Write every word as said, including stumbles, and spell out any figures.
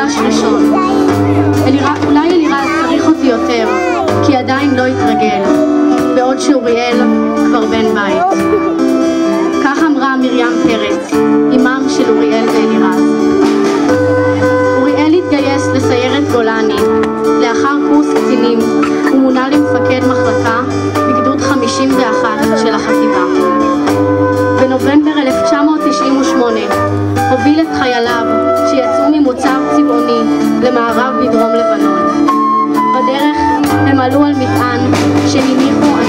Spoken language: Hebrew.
מפגש ראשון. אלירז, אולי אלירז צריך אותי יותר, כי עדיין לא התרגל, בעוד שאוריאל כבר בן בית. כך אמרה מרים פרץ, אמם של אוריאל ואלירז. אוריאל התגייס לסיירת גולני. לאחר קורס קצינים הוא מונה למפקד מחלקה בגדוד חמישים ואחת של החטיבה. בנובמבר אלף תשע מאות תשעים ושמונה הוביל את חייליו שיצאו ממוצב צבעוני למערב בדרום לבנון. בדרך הם עלו על מטען שהניחו